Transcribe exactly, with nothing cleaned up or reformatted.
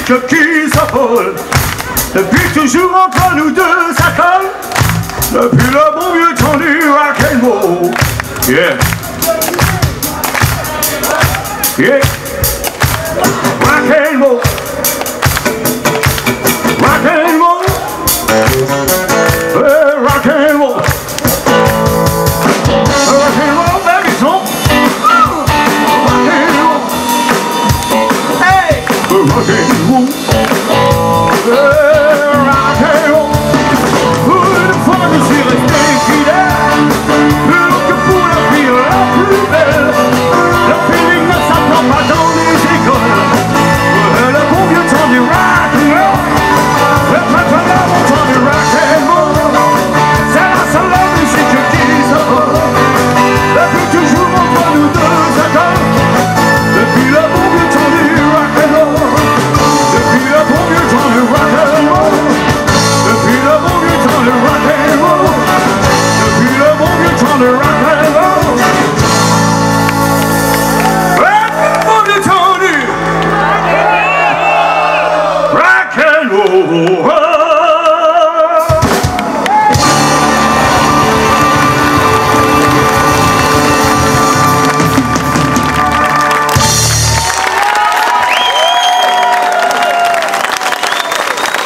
musique qui s'affole. Depuis toujours entre nous deux ça colle. Depuis le bon vieux temps du rock'n'roll. Yeah. Yeah. Rock'n'roll. Rock'n'roll. Hey, rock'n'roll. Rock'n'roll, baby, son. Rock'n'roll. Hey. Rock'n'roll. Hey, rock'n'roll.